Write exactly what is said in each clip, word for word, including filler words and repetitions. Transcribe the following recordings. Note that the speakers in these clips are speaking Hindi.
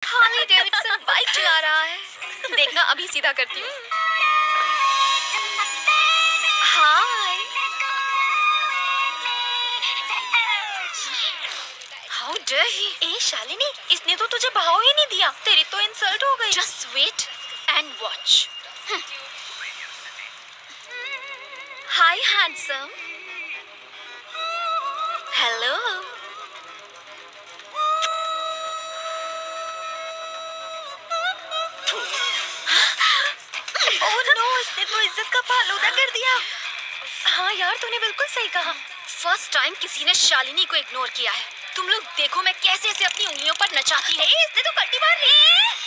हार्ली डेविडसन बाइक चला रहा है। देखना अभी सीधा करती हूँ। हाय। How dare he. ए शालिनी, इसने तो तुझे भाव ही नहीं दिया। तेरी तो इंसल्ट हो गई। Just wait and watch. Hi handsome. Hello. Oh no, इसने तो इज्जत का फालूदा कर दिया। हाँ यार, तूने बिल्कुल सही कहा। फर्स्ट टाइम किसी ने शालिनी को इग्नोर किया है। तुम लोग देखो मैं कैसे इसे अपनी उंगलियों पर नचाती हूँ। इसने तो कल्टी मार ली।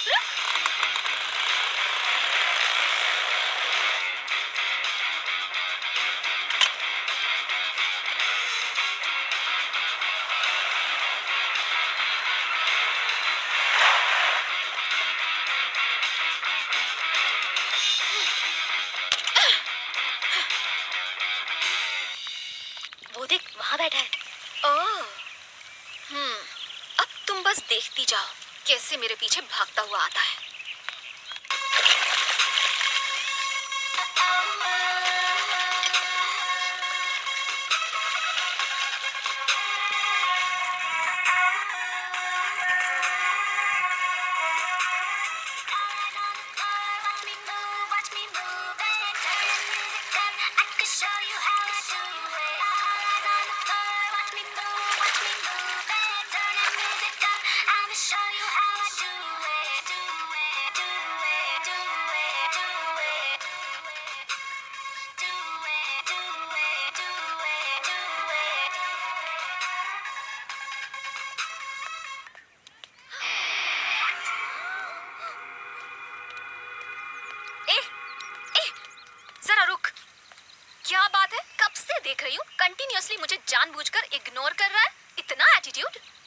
वो देख, वहाँ बैठा है। ओह, हम्म, अब तुम बस देखती जाओ कैसे मेरे पीछे भागता हुआ आता है। जरा रुक। क्या बात है? कब से देख रही हूँ, कंटिन्यूअसली मुझे जानबूझकर इग्नोर कर रहा है। इतना एटीट्यूड।